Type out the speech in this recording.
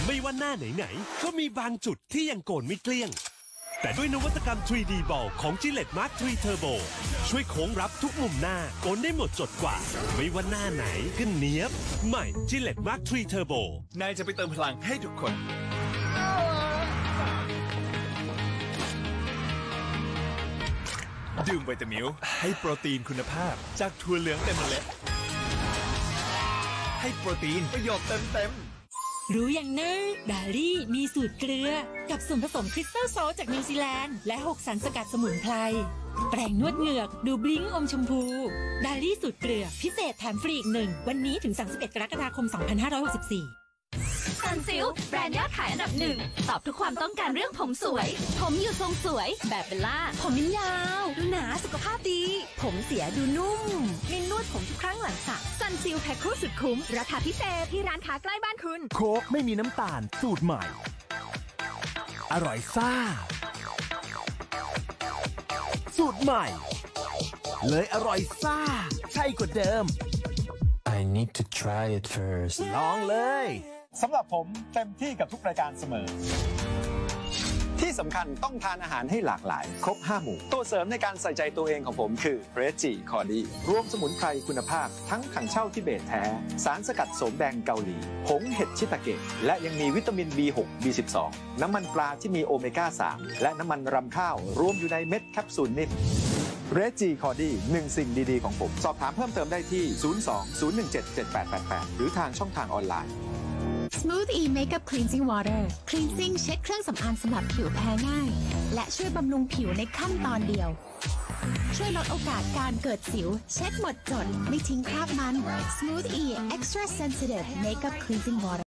ไม่ว่าหน้าไหนๆก็มีบางจุดที่ยังโกนไม่เกลี้ยงแต่ด้วยนวัตกรรม 3D Ball ของ Gillette Mark 3 Turbo ช่วยโค้งรับทุกมุมหน้าโกนได้หมดจดกว่าไม่ว่าหน้าไหนก็เนียบใหม่ Gillette Mark 3 Turbo นายจะไปเติมพลังให้ทุกคนดื่มวิตามิลให้โปรตีนคุณภาพจากถั่วเหลืองเต็มเมล็ดให้โปรตีนประโยชน์เต็มรู้อย่างเนอดาลี่มีสูตรเกลือกับส่วนผสมคริสตัลโซลจากนิวซีแลนด์และ6 สารสกัดสมุนไพรแปรงนวดเหงือกดูบลิ้งอมชมพูดาลี่สูตรเกลือพิเศษแถมฟรีอีก1วันนี้ถึง31 กรกฎาคม 2564 ซันซิลแบรนด์ยอดขายอันดับ1ตอบทุกความต้องการเรื่องผมสวยผมอยู่ทรงสวยแบบเบลล่าผมยาวดูหนาสุขภาพดีผมเสียดูนุ่มมินนวดผมทุกครั้งหลังสระซันซิลแพ็คคู่สุดคุ้มราคาพิเศษที่ร้านค้าใกล้บ้านคุณโค้กไม่มีน้ำตาลสูตรใหม่อร่อยซ่าสูตรใหม่เลยอร่อยซ่าใช่กว่าเดิม I need to try it first ลองเลยสำหรับผมเต็มที่กับทุกรายการเสมอที่สำคัญต้องทานอาหารให้หลากหลายครบ5 หมู่ตัวเสริมในการใส่ใจตัวเองของผมคือเรจิคอร์ดีรวมสมุนไพรคุณภาพทั้งถังเช่าทิเบตแท้สารสกัดโสมแดงเกาหลีผงเห็ดชิตาเกะและยังมีวิตามิน B6 B12 น้ำมันปลาที่มีโอเมก้า 3 และน้ำมันรำข้าวรวมอยู่ในเม็ดแคปซูลนิ่มเรจิคอร์ดี1 สิ่งดีๆของผมสอบถามเพิ่มเติมได้ที่ 02-017-7888 หรือทางช่องทางออนไลน์ Smooth E Makeup Cleansing Water Cleansing เช็ดเครื่องสำอางสำหรับผิวแพ้ง่ายและช่วยบำรุงผิวในขั้นตอนเดียวช่วยลดโอกาสการเกิดสิวเช็ดหมดจดไม่ทิ้งคราบมัน Smooth E Extra Sensitive Makeup Cleansing Water